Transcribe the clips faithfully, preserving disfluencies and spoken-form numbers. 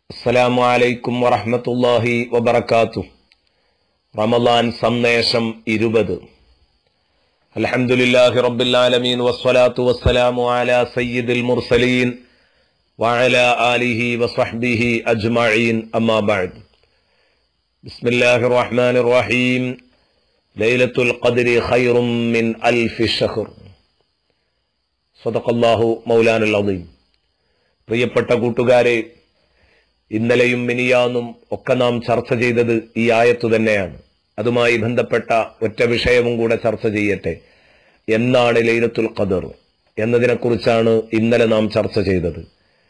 അസ്സലാമു അലൈക്കും വറഹ്മത്തുള്ളാഹി വബറകാതുഹു. റമളാൻ സന്ദേശം ഇരുപത്. അൽഹംദുലില്ലാഹി റബ്ബിൽ ആലമീൻ വസ്സലാത്തു വസ്സലാമു അലാ സയ്യിദിൽ മുർസലീൻ വഅലാ ആലിഹി വസഹ്ബിഹി അജ്മഈൻ. അമ്മാ ബഅദ്. ബിസ്മില്ലാഹിർ റഹ്മാനിർ റഹീം. ലൈലത്തുൽ ഖദ്രി ഖൈറും മിൻ അൽഫി ശഹ്ർ. സദഖല്ലാഹു മൗലാനൽ അദീം. പ്രിയപ്പെട്ട കൂട്ടുകാരെ, ഇന്നലെയും മിനിയാന്നും ഒക്കെ നാം ചർച്ച ചെയ്തത് ഈ ആയത്തു തന്നെയാണ്. അതുമായി ബന്ധപ്പെട്ട ഒറ്റ വിഷയവും കൂടെ ചർച്ച ചെയ്യട്ടെ. എന്നാണ് ലൈലത്തുൽ ഖദർ എന്നതിനെക്കുറിച്ചാണ് ഇന്നലെ നാം ചർച്ച ചെയ്തത്.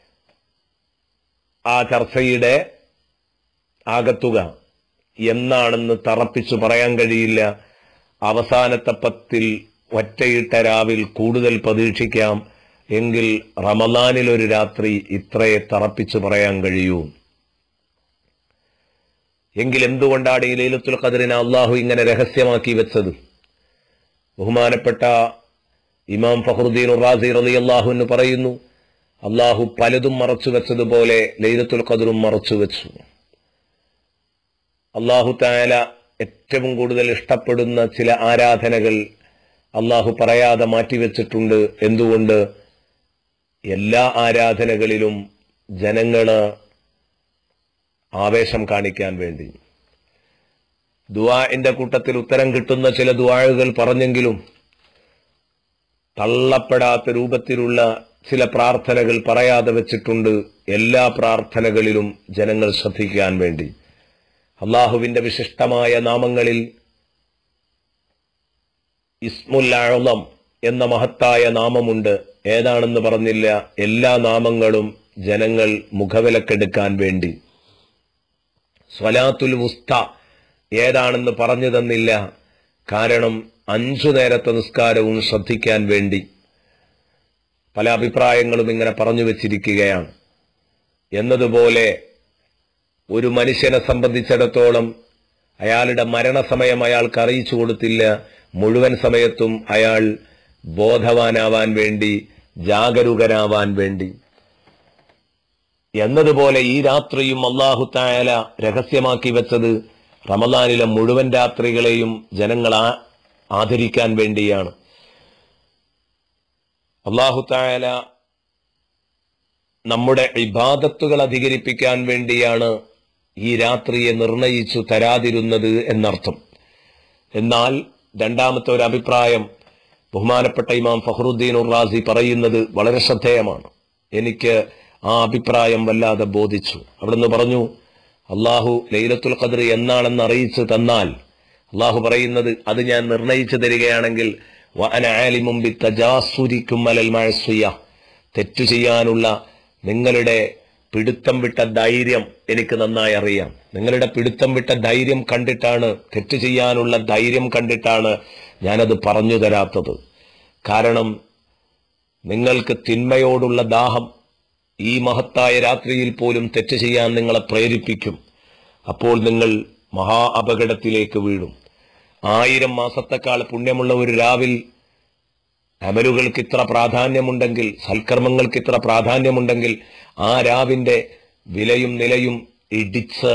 ആ ചർച്ചയുടെ ആകത്തുക എന്നാണെന്ന് തറപ്പിച്ചു പറയാൻ കഴിയില്ല. അവസാനത്തെ പത്തിൽ ഒറ്റയിട്ട രാവിൽ കൂടുതൽ പ്രതീക്ഷിക്കാം എങ്കിൽ റമളാനിൽ ഒരു രാത്രി ഇത്രയെ തറപ്പിച്ചു പറയാൻ കഴിയൂ. എങ്കിൽ എന്തുകൊണ്ടാണ് ഈ ലൈലത്തുൽ ഖദ്റിനെ അള്ളാഹു ഇങ്ങനെ രഹസ്യമാക്കി വെച്ചത്? ബഹുമാനപ്പെട്ട ഇമാം ഫഖ്റുദ്ദീൻ റാസി റളിയല്ലാഹു അൻഹു പറയുന്നു, അള്ളാഹു പലതും മറച്ചു വെച്ചതുപോലെ ലൈലത്തുൽ ഖദ്റും മറച്ചു വെച്ചു. അള്ളാഹു തആല ഏറ്റവും കൂടുതൽ ഇഷ്ടപ്പെടുന്ന ചില ആരാധനകൾ അള്ളാഹു പറയാതെ മാറ്റിവെച്ചിട്ടുണ്ട്. എന്തുകൊണ്ട്? എല്ലാ ആരാധനകളിലും ജനങ്ങള് ആവേശം കാണിക്കാൻ വേണ്ടി. ദുആഇന്റെ കൂട്ടത്തിൽ ഉത്തരം കിട്ടുന്ന ചില ദുആകൾ പറഞ്ഞെങ്കിലും തള്ളപ്പെടാത്ത രൂപത്തിലുള്ള ചില പ്രാർത്ഥനകൾ പറയാതെ വെച്ചിട്ടുണ്ട്. എല്ലാ പ്രാർത്ഥനകളിലും ജനങ്ങൾ ശ്രദ്ധിക്കാൻ വേണ്ടി. അള്ളാഹുവിന്റെ വിശിഷ്ടമായ നാമങ്ങളിൽ ഇസ്മുൽ അഅ്ളം എന്ന മഹത്തായ നാമമുണ്ട്. ഏതാണെന്ന് പറഞ്ഞില്ല. എല്ലാ നാമങ്ങളും ജനങ്ങൾ മുഖവിലക്കെടുക്കാൻ വേണ്ടി. സ്വലാത്തുൽ വുസ്ത ഏതാണെന്ന് പറഞ്ഞു തന്നില്ല. കാരണം അഞ്ചു നേരത്തെ നിസ്കാരവും ശ്രദ്ധിക്കാൻ വേണ്ടി. പല അഭിപ്രായങ്ങളും ഇങ്ങനെ പറഞ്ഞു വെച്ചിരിക്കുകയാണ്. എന്നതുപോലെ ഒരു മനുഷ്യനെ സംബന്ധിച്ചിടത്തോളം അയാളുടെ മരണസമയം അയാൾക്ക് അറിയിച്ചു കൊടുത്തില്ല. മുഴുവൻ സമയത്തും അയാൾ ബോധവാനാവാൻ വേണ്ടി, ജാഗരൂകനാവാൻ വേണ്ടി. എന്നതുപോലെ ഈ രാത്രിയും അല്ലാഹു തആല രഹസ്യമാക്കി വെച്ചത് റമളാനിലെ മുഴുവൻ രാത്രികളെയും ജനങ്ങൾ ആദരിക്കാൻ വേണ്ടിയാണ്. അല്ലാഹു തആല നമ്മുടെ ഇബാദത്തുകൾ അധികരിപ്പിക്കാൻ വേണ്ടിയാണ് ഈ രാത്രിയെ നിർണയിച്ചു തരാതിരുന്നത് എന്നർത്ഥം. എന്നാൽ രണ്ടാമത്തെ ഒരു അഭിപ്രായം ബഹുമാനപ്പെട്ട ഇമാം ഫഖ്റുദ്ദീൻ റാസി പറയുന്നത് വളരെ ശ്രദ്ധേയമാണ്. എനിക്ക് ആ അഭിപ്രായം വല്ലാതെ ബോധിച്ചു. അവിടുന്ന് പറഞ്ഞു, അള്ളാഹു ലൈലത്തുൽ ഖദ്ർ എന്നാണെന്ന് അറിയിച്ചു തന്നാൽ, അള്ളാഹു പറയുന്നത് അത് ഞാൻ നിർണയിച്ചു തരികയാണെങ്കിൽ വഅന ആലിമും ബിത്തജാസുരിക്കും അലൽ മഅസിയ, തെറ്റു ചെയ്യാനുള്ള നിങ്ങളുടെ പിടുത്തം വിട്ട ധൈര്യം എനിക്ക് നന്നായി അറിയാം. നിങ്ങളുടെ പിടുത്തം വിട്ട ധൈര്യം കണ്ടിട്ടാണ്, തെറ്റു ചെയ്യാനുള്ള ധൈര്യം കണ്ടിട്ടാണ് ഞാനത് പറഞ്ഞു തരാത്തത്. കാരണം നിങ്ങൾക്ക് തിന്മയോടുള്ള ദാഹം ഈ മഹത്തായ രാത്രിയിൽ പോലും തെറ്റ് ചെയ്യാൻ നിങ്ങളെ പ്രേരിപ്പിക്കും. അപ്പോൾ നിങ്ങൾ മഹാ അപകടത്തിലേക്ക് വീഴും. ആയിരം മാസത്തെക്കാൾ പുണ്യമുള്ള ഒരു രാവിൽ അമലുകൾക്ക് ഇത്ര പ്രാധാന്യമുണ്ടെങ്കിൽ, സൽക്കർമ്മങ്ങൾക്ക് ഇത്ര പ്രാധാന്യമുണ്ടെങ്കിൽ, ആ രാവിന്റെ വിലയും നിലയും ഇടിച്ച്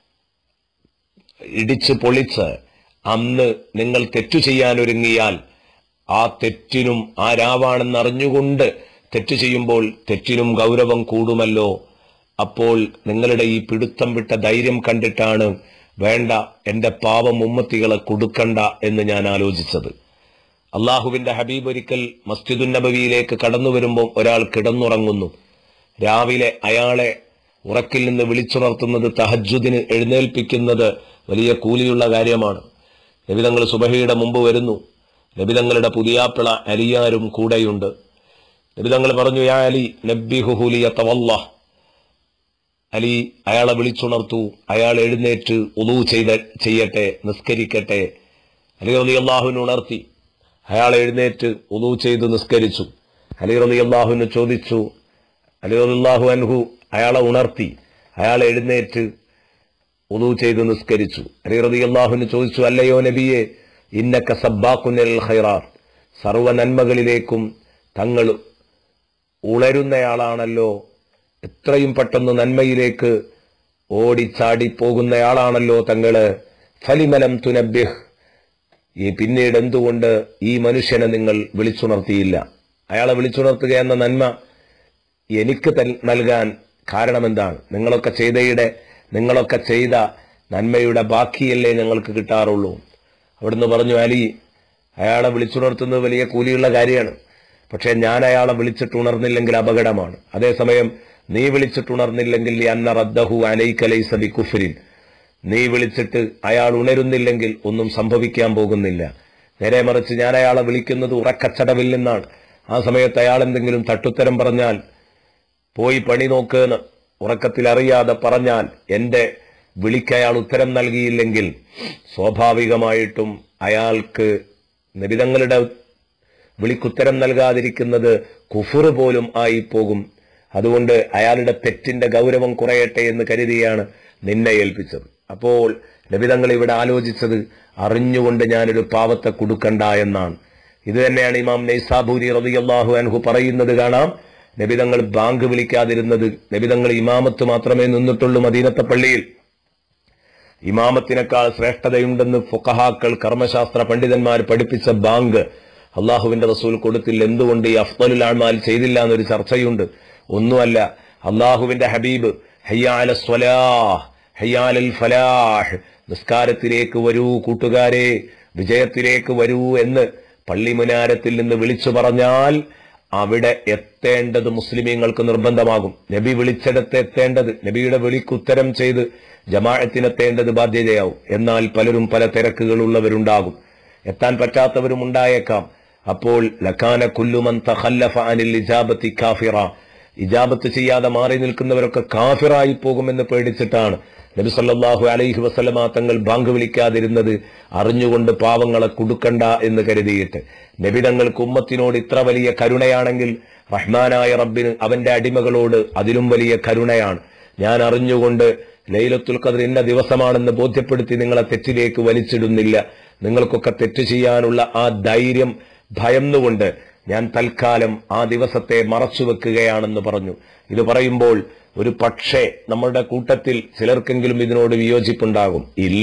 ഇടിച്ച് പൊളിച്ച് അന്ന് നിങ്ങൾ തെറ്റു ചെയ്യാനൊരുങ്ങിയാൽ ആ തെറ്റിനും ആ രാവാണെന്ന് അറിഞ്ഞുകൊണ്ട് തെറ്റു ചെയ്യുമ്പോൾ തെറ്റിനും ഗൗരവം കൂടുമല്ലോ. അപ്പോൾ നിങ്ങളുടെ ഈ പിടുത്തം വിട്ട ധൈര്യം കണ്ടിട്ടാണ് വേണ്ട, എന്റെ പാവം ഉമ്മത്തികളെ കൊടുക്കണ്ട എന്ന് ഞാൻ ആലോചിച്ചത്. അള്ളാഹുവിന്റെ ഹബീബ് ഒരിക്കൽ മസ്ജിദുൻ നബവിയിലേക്ക് കടന്നു വരുമ്പോൾ ഒരാൾ കിടന്നുറങ്ങുന്നു. രാവിലെ അയാളെ ഉറക്കിൽ നിന്ന് വിളിച്ചുണർത്തുന്നത്, തഹജ്ജുദിന് എഴുന്നേൽപ്പിക്കുന്നത് വലിയ കൂലിയുള്ള കാര്യമാണ്. നബിതങ്ങൾ സുബഹിയുടെ മുമ്പ് വരുന്നു. നബിതങ്ങളുടെ പുതിയാപ്പിള അലിയാരും കൂടെയുണ്ട്. നബിതങ്ങൾ പറഞ്ഞു, യാ അലി നബ്ബിഹുഹു ലിയതവല്ല. അലി അയാളെ വിളിച്ചുണർത്തു. അയാൾ എഴുന്നേറ്റ് ഉളൂ ചെയ്ത ചെയ്യട്ടെ, നിസ്കരിക്കട്ടെ. അലി റളിയല്ലാഹുവിനെ ഉണർത്തി. അയാൾ എഴുന്നേറ്റ് ഉളൂ ചെയ്ത് നിസ്കരിച്ചു. അലി റളിയല്ലാഹുവിനെ ചോദിച്ചു. അലി റളിയല്ലാഹു അൻഹു അയാളെ ഉണർത്തി. അയാൾ എഴുന്നേറ്റ് ഉളൂ ചെയ്ത് നിസ്കരിച്ചു. അലി റളിയല്ലാഹുവിനെ ചോദിച്ചു, അല്ലയോ നബിയെ, ഇന്നക സബ്ബാഖുൻ അൽ ഖൈറാത്ത്, സർവ്വ നന്മകളിലേക്കും തങ്ങൾ ഉളരുന്നയാളാണല്ലോ. എത്രയും പെട്ടെന്ന് നന്മയിലേക്ക് ഓടിച്ചാടി പോകുന്നയാളാണല്ലോ തങ്ങള്. ഫലിമലം തുനബ്ബിഹ്, ഈ പിന്നീട് എന്തുകൊണ്ട് ഈ മനുഷ്യനെ നിങ്ങൾ വിളിച്ചുണർത്തിയില്ല? അയാളെ വിളിച്ചുണർത്തുക എന്ന നന്മ എനിക്ക് നൽകാൻ കാരണമെന്താണ്? നിങ്ങളൊക്കെ ചെയ്തയുടെ നിങ്ങളൊക്കെ ചെയ്ത നന്മയുടെ ബാക്കിയല്ലേ ഞങ്ങൾക്ക് കിട്ടാറുള്ളൂ. അവിടുന്ന് പറഞ്ഞു, അലി, അയാളെ വിളിച്ചുണർത്തുന്നത് വലിയ കൂലിയുള്ള കാര്യമാണ്. പക്ഷെ ഞാൻ അയാളെ വിളിച്ചിട്ടുണർന്നില്ലെങ്കിൽ അപകടമാണ്. അതേസമയം നീ വിളിച്ചിട്ടുണർന്നില്ലെങ്കിൽ അന്ന റദ്ദഹു അലൈക ലൈസ ബികുഫ്രിൻ, നീ വിളിച്ചിട്ട് അയാൾ ഉണരുന്നില്ലെങ്കിൽ ഒന്നും സംഭവിക്കാൻ പോകുന്നില്ല. നേരെ മറിച്ച് ഞാൻ അയാളെ വിളിക്കുന്നത് ഉറക്കച്ചടവിൽ നിന്നാണ്. ആ സമയത്ത് അയാൾ എന്തെങ്കിലും തട്ടുത്തരം പറഞ്ഞാൽ, പോയി പണി നോക്കേന്ന് ഉറക്കത്തിൽ അറിയാതെ പറഞ്ഞാൽ, എന്റെ വിളിക്ക് അയാൾ ഉത്തരം നൽകിയില്ലെങ്കിൽ സ്വാഭാവികമായിട്ടും അയാൾക്ക് നബിതങ്ങളുടെ വിളിക്കുത്തരം നൽകാതിരിക്കുന്നത് കുഫർ പോലും ആയി പോകും. അതുകൊണ്ട് അയാളുടെ തെറ്റിന്റെ ഗൗരവം കുറയട്ടെ എന്ന് കരുതിയാണ് നിന്നെ ഏൽപ്പിച്ചത്. അപ്പോൾ നബിതങ്ങൾ ഇവിടെ ആലോചിച്ചത്, അറിഞ്ഞുകൊണ്ട് ഞാനൊരു പാവത്തെ കൊടുക്കണ്ട എന്നാണ്. ഇത് തന്നെയാണ് ഇമാം നൈസാബൂരി റളിയല്ലാഹു അൻഹു പറയുന്നത് കാണാം. നബിതങ്ങൾ ബാങ്ക് വിളിക്കാതിരുന്നത്, നബിതങ്ങൾ ഇമാമത്ത് മാത്രമേ നിന്നിട്ടുള്ളൂ മദീനത്തെ പള്ളിയിൽ. ഇമാമത്തിനേക്കാൾ ശ്രേഷ്ഠതയുണ്ടെന്ന് ഫുഖഹാക്കൾ, കർമ്മശാസ്ത്ര പണ്ഡിതന്മാർ പഠിപ്പിച്ച ബാങ്ക് അള്ളാഹുവിന്റെ റസൂൽ കൊടുത്തില്ല. എന്തുകൊണ്ട് ഈ അഫ്ദലുൽ അഅ്മാൽ ചെയ്തില്ല എന്നൊരു ചർച്ചയുണ്ട്. ഒന്നുമല്ല, അള്ളാഹുവിന്റെ ഹബീബ് ഹയ്യ അല സ്വലാഹ്, ഹയ്യ അലൽ ഫലാഹ്, നിസ്കാരത്തിലേക്ക് വരൂ കൂട്ടുകാരെ, വിജയത്തിലേക്ക് വരൂ എന്ന് പള്ളി മുനാരത്തിൽ നിന്ന് വിളിച്ചു പറഞ്ഞാൽ അവിടെ എത്തേണ്ടത് മുസ്ലിമീങ്ങൾക്ക് നിർബന്ധമാകും. നബി വിളിച്ചിടത്ത് എത്തേണ്ടത്, നബിയുടെ വിളിക്ക് ഉത്തരം ചെയ്ത് ജമാഅത്തിനെത്തേണ്ടത് ബാധ്യതയാവും. എന്നാൽ പലരും പല തിരക്കുകളുള്ളവരുണ്ടാകും, എത്താൻ പറ്റാത്തവരും ഉണ്ടായേക്കാം. അപ്പോൾ ലക്കാന കുല്ലുമൻ തഖല്ലഫ അനിൽ ഇജാബത്തി കാഫിറ, ഇജാബത്ത് ചെയ്യാതെ മാറി നിൽക്കുന്നവരൊക്കെ കാഫിറായി പോകുമെന്ന് പേടിച്ചിട്ടാണ് നബി സല്ലല്ലാഹു അലൈഹി വസല്ലമ തങ്ങൾ ബാങ്ക് വിളിക്കാതിരുന്നത്. അറിഞ്ഞുകൊണ്ട് പാവങ്ങളെ കുടുക്കണ്ട എന്ന് കരുതിയിട്ട്. നബി തങ്ങൾക്ക് ഉമ്മത്തിനോട് ഇത്ര വലിയ കരുണയാണെങ്കിൽ റഹ്മാനായ റബ്ബിന് അവന്റെ അടിമകളോട് അതിലും വലിയ കരുണയാണ്. ഞാൻ അറിഞ്ഞുകൊണ്ട് ലൈലത്തുൽ ഖദ്ർ ഇന്ന ദിവസമാണെന്ന് ബോധ്യപ്പെടുത്തി നിങ്ങളെ തെറ്റിലേക്ക് വലിച്ചിടുന്നില്ല. നിങ്ങൾക്കൊക്കെ തെറ്റ് ചെയ്യാനുള്ള ആ ധൈര്യം ഭയന്നുകൊണ്ട് ഞാൻ തൽക്കാലം ആ ദിവസത്തെ മറച്ചുവെക്കുകയാണെന്ന് പറഞ്ഞു. ഇത് പറയുമ്പോൾ ഒരു പക്ഷേ നമ്മളുടെ കൂട്ടത്തിൽ ചിലർക്കെങ്കിലും ഇതിനോട് വിയോജിപ്പുണ്ടാകും. ഇല്ല,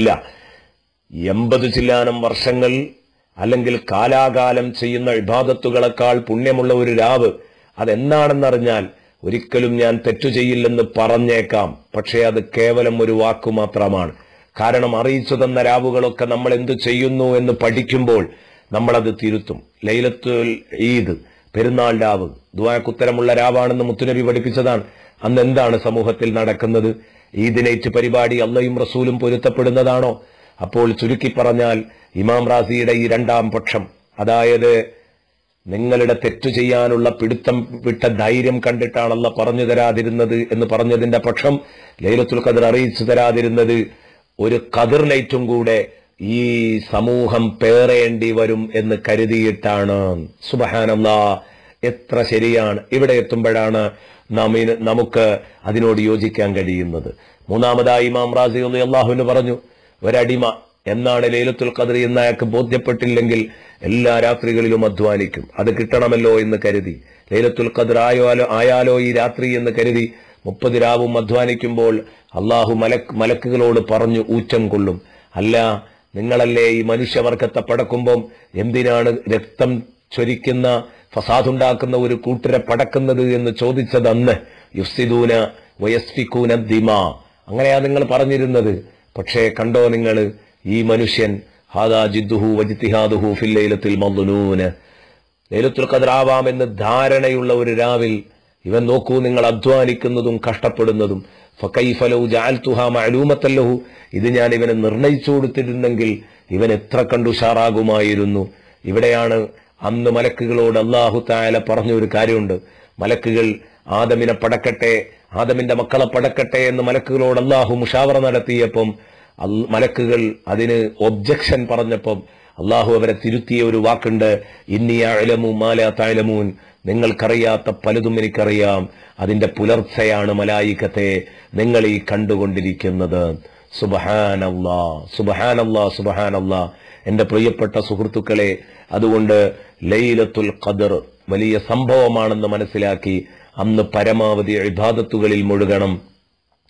എൺപത് ചില്ലാനം വർഷങ്ങൾ അല്ലെങ്കിൽ കാലാകാലം ചെയ്യുന്ന ഇബാദത്തുകളെക്കാൾ പുണ്യമുള്ള ഒരു രാവ് അതെന്താണെന്നറിഞ്ഞാൽ ഒരിക്കലും ഞാൻ തെറ്റു ചെയ്യില്ലെന്ന് പറഞ്ഞേക്കാം. പക്ഷേ അത് കേവലം ഒരു വാക്കു മാത്രമാണ്. കാരണം അറിയിച്ചു തന്ന രാവുകളൊക്കെ നമ്മൾ എന്തു ചെയ്യുന്നു എന്ന് പഠിക്കുമ്പോൾ നമ്മളത് തിരുത്തും. ലൈലത്തുൽ ഈദ്, പെരുന്നാൾ രാവ് ദുആക്കുത്തരമുള്ള രാവാണെന്ന് മുത്തുനബി പഠിപ്പിച്ചതാണ്. അന്ന് എന്താണ് സമൂഹത്തിൽ നടക്കുന്നത്? ഈദ് നൈറ്റ് പരിപാടി അള്ളയും റസൂലും പൊരുത്തപ്പെടുന്നതാണോ? അപ്പോൾ ചുരുക്കി പറഞ്ഞാൽ ഇമാം റാസിയുടെ ഈ രണ്ടാം പക്ഷം, അതായത് നിങ്ങളുടെ തെറ്റു ചെയ്യാനുള്ള പിടുത്തം വിട്ട ധൈര്യം കണ്ടിട്ടാണ് അള്ളാഹ് പറഞ്ഞു തരാതിരുന്നത് എന്ന് പറഞ്ഞതിന്റെ പക്ഷം, ലൈലത്തുൽ ഖദ്ർ അറിയിച്ചു തരാതിരുന്നത് ഒരു ഖദ്ർ നൈറ്റും കൂടെ ഈ സമൂഹം പേറേണ്ടി വരും എന്ന് കരുതിയിട്ടാണ്. സുബ്ഹാനല്ലാഹ്, എത്ര ശരിയാണ്. ഇവിടെ എത്തുമ്പോഴാണ് നാം നമുക്ക് അതിനോട് യോജിക്കാൻ കഴിയുന്നത്. മൂന്നാമതായി ഇമാം റാസി റളിയല്ലാഹു പറഞ്ഞു, ഒരടിമ എന്നാണ് ലൈലത്തുൽ ഖദ്ർ എന്ന് അയാൾക്ക് ബോധ്യപ്പെട്ടില്ലെങ്കിൽ എല്ലാ രാത്രികളിലും അധ്വാനിക്കും. അത് കിട്ടണമല്ലോ എന്ന് കരുതി, ലൈലത്തുൽ ഖദ്ർ ആയാലോ ആയാലോ ഈ രാത്രി എന്ന് കരുതി മുപ്പത് രാവും അധ്വാനിക്കുമ്പോൾ അള്ളാഹു മലക്ക് മലക്കുകളോട് പറഞ്ഞു ഊറ്റം കൊള്ളും, അല്ല നിങ്ങളല്ലേ ഈ മനുഷ്യവർഗത്തെ പടക്കുമ്പം എന്തിനാണ് രക്തം ചൊരിക്കുന്ന ഫസാദുണ്ടാക്കുന്ന ഒരു കൂട്ടരെ പടക്കുന്നത് എന്ന് ചോദിച്ചത് അന്ന്. യുഫ്സിദൂന വയസ്ഫിക്കൂന ദിമാ, അങ്ങനെയാ നിങ്ങൾ പറഞ്ഞിരുന്നത്. പക്ഷേ കണ്ടോ നിങ്ങൾ, ഈ മനുഷ്യൻ ഹാദാ ജിദ്ദുഹു വജ്തിഹാദുഹു ഫിൽ ലൈലത്തിൽ മദ്നൂന, ലൈലത്തുൽ ഖദ്ർ ആവാമെന്ന് ധാരണയുള്ള ഒരു രാവിൽ ഇവൻ നോക്കൂ നിങ്ങൾ അധ്വാനിക്കുന്നതും കഷ്ടപ്പെടുന്നതും. ഫകൈഫ ലൗ ജഅൽതുഹാ മഅലൂമത്തൻ ലഹു, ഇത് ഞാൻ ഇവനെ നിർണയിച്ചു കൊടുത്തിരുന്നെങ്കിൽ ഇവൻ എത്ര കണ്ടുഷാറാകുമായിരുന്നു. ഇവിടെയാണ് അന്ന് മലക്കുകളോട് അല്ലാഹു തആല പറഞ്ഞ ഒരു കാര്യമുണ്ട്. മലക്കുകൾ ആദമിനെ പടക്കട്ടെ, ആദമിന്റെ മക്കളെ പടക്കട്ടെ എന്ന് മലക്കുകളോട് അല്ലാഹു മുഷാവറ നടത്തിയപ്പം മലക്കുകൾ അതിന് ഒബ്ജക്ഷൻ പറഞ്ഞപ്പം അല്ലാഹു അവരെ തിരുത്തിയ ഒരു വാക്കുണ്ട്, ഇന്നി അഅലമു മാ ലാ തഅലമൂൻ, നിങ്ങൾക്കറിയാത്ത പലതും എനിക്കറിയാം. അതിന്റെ പുലർച്ചയാണ് മലായികത്തെ നിങ്ങൾ ഈ കണ്ടുകൊണ്ടിരിക്കുന്നത്. സുബ്ഹാനല്ലാഹ്, സുബ്ഹാനല്ലാഹ്, സുബ്ഹാനല്ലാഹ്. എന്റെ പ്രിയപ്പെട്ട സുഹൃത്തുക്കളെ, അതുകൊണ്ട് ലൈലത്തുൽ ഖദ്ർ വലിയ സംഭവമാണെന്ന് മനസ്സിലാക്കി അന്ന് പരമാവധി ഇബാദത്തുകളിൽ മുഴുകണം.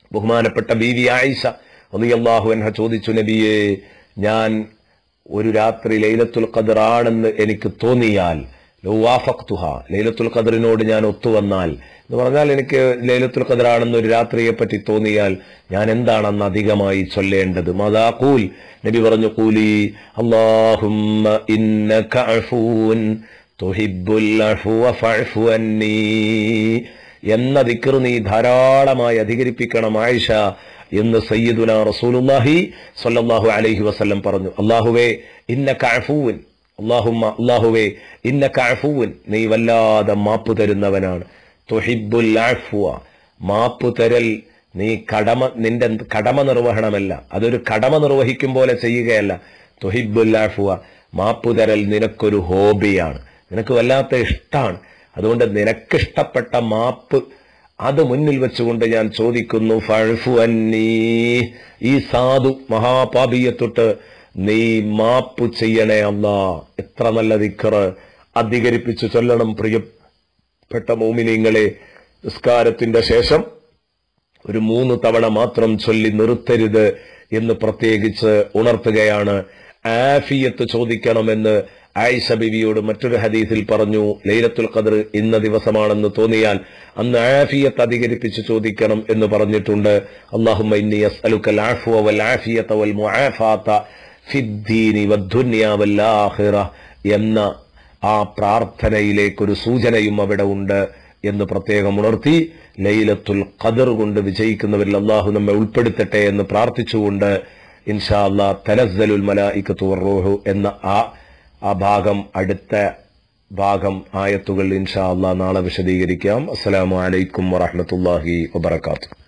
ബഹുമാനപ്പെട്ട ബീവി ആയിഷ റളിയല്ലാഹു അൻഹ ചോദിച്ചു, നബിയേ, ഞാൻ ഒരു രാത്രി ലൈലത്തുൽ ഖദ്ർ ആണെന്ന് എനിക്ക് തോന്നിയാൽ, ലൗ വാഫഖ്തുഹ, ലൈലത്തുൽ ഖദ്റിനോട് ഞാൻ ഒത്തുവന്നാൽ എന്ന് പറഞ്ഞാൽ എനിക്ക് ലൈലത്തുൽ ഖദ്ർ ആണെന്ന് ഒരു രാത്രിയെ പറ്റി തോന്നിയാൽ ഞാൻ എന്താണെന്ന് അധികമായി ചൊല്ലേണ്ടത്? മാദാ ഖൂൽ, നബി പറഞ്ഞു, ഖൂലി അല്ലാഹുമ്മ ഇന്നക അഫൂൻ തുഹിബ്ബുൽ അഫ്വ ഫഅഫു അന്നീ എന്ന ദിക്ർ നീ ധാരാളമായി അധികരിപ്പിക്കണം ആയിഷ എന്ന് സയ്യിദുനാ റസൂലുള്ളാഹി സ്വല്ലല്ലാഹു അലൈഹി വസല്ലം പറഞ്ഞു. അല്ലാഹുവേ ഇന്നക അഫൂൻ, അല്ലാഹുമ്മ അല്ലാഹുവേ ഇന്നക അഫൂൻ, നീ വല്ലാതെ മാപ്പ് തരുന്നവനാണ്. തുഹിബ്ബുൽ അഫ്വ, മാപ്പ് തരൽ നീ കടമ, നിന്റെ കടമ നിർവഹണമല്ല, അതൊരു കടമ നിർവഹിക്കും പോലെ ചെയ്യുകയല്ല. തുഹിബ്ബുൽ അഫ്വ, മാപ്പ് തരൽ നിനക്കൊരു ഹോബിയാണ്, നിനക്ക് വല്ലാത്ത ഇഷ്ടമാണ്. അതുകൊണ്ട് നിനക്കിഷ്ടപ്പെട്ട മാപ്പ് അത് മുന്നിൽ വെച്ചുകൊണ്ട് ഞാൻ ചോദിക്കുന്നു, ഫഅഫു അന്നീ, ഈ സാധു മഹാപാപിയെ തൊട്ട് നീ മാപ്പ് ചെയ്യണേ അല്ലാ. എത്ര നല്ല ദിക്ർ, അധികരിപ്പിച്ചു ചൊല്ലണം പ്രിയപ്പെട്ട മോമിനീങ്ങളെ. നിസ്കാരത്തിന്റെ ശേഷം ഒരു മൂന്ന് തവണ മാത്രം ചൊല്ലി നിർത്തരുത് എന്ന് പ്രത്യേകിച്ച് ഉണർത്തുകയാണ്. ആഫിയത്ത് ചോദിക്കണമെന്ന് ആയിഷ ബിവിയോട് മറ്റൊരു ഹദീസിൽ പറഞ്ഞു. ലൈലത്തുൽ ഖദ്ർ ഇന്ന ദിവസമാണെന്ന് തോന്നിയാൽ അന്ന് ആഫിയത്ത് അധികരിപ്പിച്ച് ചോദിക്കണം എന്ന് പറഞ്ഞിട്ടുണ്ട്. അല്ലാഹുമ്മ ഇന്നി അസ്അലുക്കൽ അഫ്വ വൽ ആഫിയത വൽ മുആഫാത ഫിദ്ദീനി വദ്ദുനിയ വൽ ആഖിറ എന്ന ആ പ്രാർത്ഥനയിലേക്കൊരു സൂചനയും അവിടെ ഉണ്ട് എന്ന് പ്രത്യേകം ഉണർത്തി. ലൈലത്തുൽ ഖദ്ർ കൊണ്ട് വിജയിക്കുന്നവരിൽ അല്ലാഹു നമ്മെ ഉൾപ്പെടുത്തട്ടെ എന്ന് പ്രാർത്ഥിച്ചുകൊണ്ട് ഇൻഷാ അല്ലാഹ് തനസ്സലുൽ മലായികത്തു വറൂഹു എന്ന ആ ആ ഭാഗം, അടുത്ത ഭാഗം ആയത്തുകൾ ഇൻഷാ അല്ലാഹ് നാളെ വിശദീകരിക്കാം. അസ്സലാമു അലൈക്കും വറഹ്മത്തുള്ളാഹി വബറകാതുഹു.